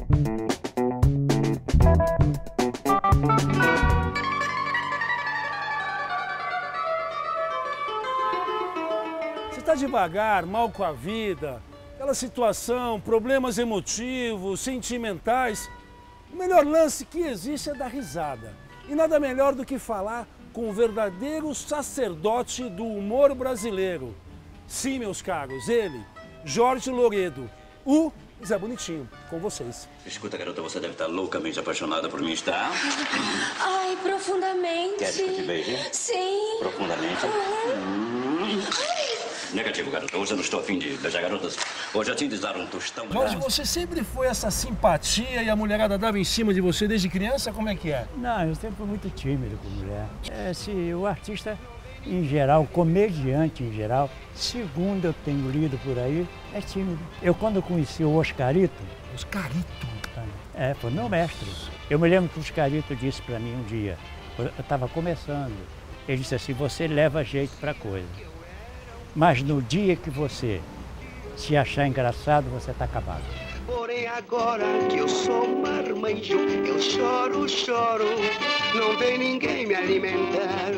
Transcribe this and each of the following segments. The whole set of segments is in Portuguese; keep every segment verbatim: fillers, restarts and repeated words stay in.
Você está devagar, mal com a vida, aquela situação, problemas emotivos, sentimentais. O melhor lance que existe é dar risada. E nada melhor do que falar com o verdadeiro sacerdote do humor brasileiro. Sim, meus caros, ele, Jorge Loredo, o Zé Bonitinho, com vocês. Escuta, garota, você deve estar loucamente apaixonada por mim, está? Ai, profundamente. Quer que eu te beije? Sim. Profundamente? Uhum. Hum. Negativo, garota. Hoje eu não estou a fim de beijar garotas. Hoje eu te desaram um tostão. Jorge, você sempre foi essa simpatia e a mulherada dava em cima de você desde criança? Como é que é? Não, eu sempre fui muito tímido com mulher. É, se o artista, em geral, o comediante em geral, segundo eu tenho lido por aí, é tímido. Eu, quando conheci o Oscarito... Oscarito? É, foi meu mestre. Eu me lembro que o Oscarito disse para mim um dia, eu estava começando, ele disse assim, você leva jeito para coisa. Mas no dia que você se achar engraçado, você está acabado. Porém agora que eu sou marmanjo, eu choro, choro, não vem ninguém me alimentar.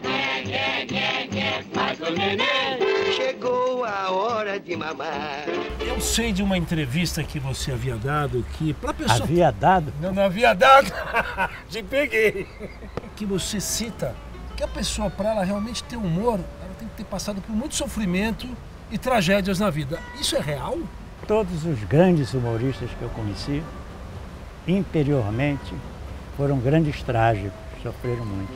Mas o neném chegou a hora de mamar. Eu sei de uma entrevista que você havia dado que pra pessoa... Havia dado? Não, não havia dado. Te peguei. Que você cita que a pessoa, para ela realmente ter humor, ela tem que ter passado por muito sofrimento e tragédias na vida. Isso é real? Todos os grandes humoristas que eu conheci, interiormente, foram grandes trágicos, sofreram muito.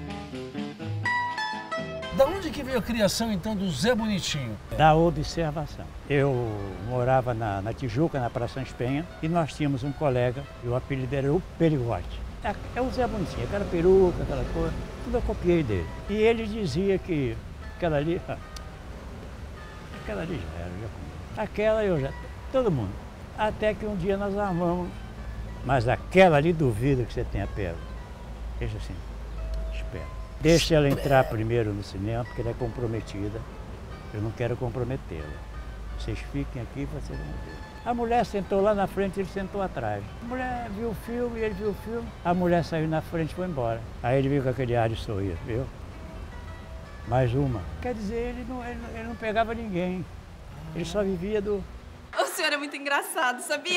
Da onde que veio a criação, então, do Zé Bonitinho? Da observação. Eu morava na, na Tijuca, na Praça Sans Penha, e nós tínhamos um colega, e o apelido era o Perigote. É, é o Zé Bonitinho, aquela peruca, aquela coisa, tudo eu copiei dele. E ele dizia que aquela ali, ah, aquela ali já era, já, aquela eu já, todo mundo. Até que um dia nós armamos, mas aquela ali duvido que você tenha pego. Ele disse assim, espera. Deixa ela entrar primeiro no cinema, porque ela é comprometida. Eu não quero comprometê-la. Vocês fiquem aqui e vocês vão ver. A mulher sentou lá na frente, ele sentou atrás. A mulher viu o filme, ele viu o filme. A mulher saiu na frente e foi embora. Aí ele viu com aquele ar de sorriso, viu? Mais uma. Quer dizer, ele não, ele, ele não pegava ninguém. Ele só vivia do... O senhor é muito engraçado, sabia?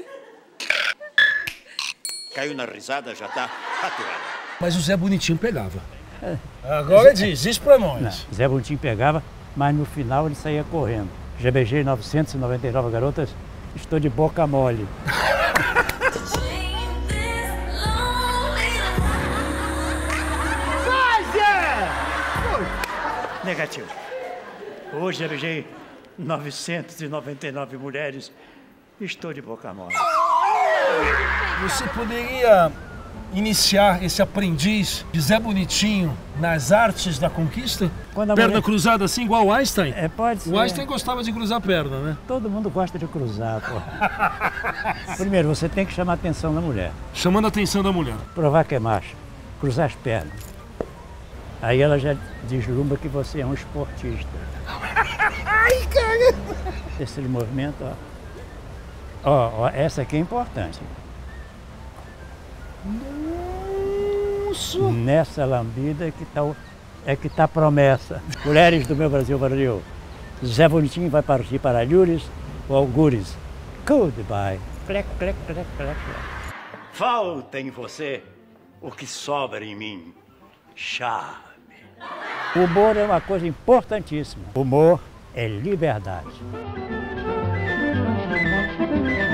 Caiu na risada, já tá faturado. Mas o Zé Bonitinho pegava. Agora diz, diz pra nós. Não, Zé Bonitinho pegava, mas no final ele saía correndo. Já beijei novecentas e noventa e nove garotas, estou de boca mole. Vai, Zé! Negativo. Hoje já beijei novecentas e noventa e nove mulheres, estou de boca mole. Você poderia iniciar esse aprendiz de Zé Bonitinho nas artes da conquista? Quando a perna mulher... cruzada assim, igual o Einstein? É, pode ser. O Einstein gostava de cruzar a perna, né? Todo mundo gosta de cruzar, pô. Primeiro, você tem que chamar a atenção da mulher. Chamando a atenção da mulher. Provar que é macho. Cruzar as pernas. Aí ela já deslumbra que você é um esportista. Ai, cara! Esse movimento, ó. Ó, ó, essa aqui é importante. Nossa! Nessa lambida é que tá, o, é que tá a promessa. Mulheres do meu Brasil, Brasil. Zé Bonitinho vai partir para Lures ou Algures. Goodbye. Clec, clec, clec, clec. Falta em você o que sobra em mim. Charme. O humor é uma coisa importantíssima. O humor é liberdade.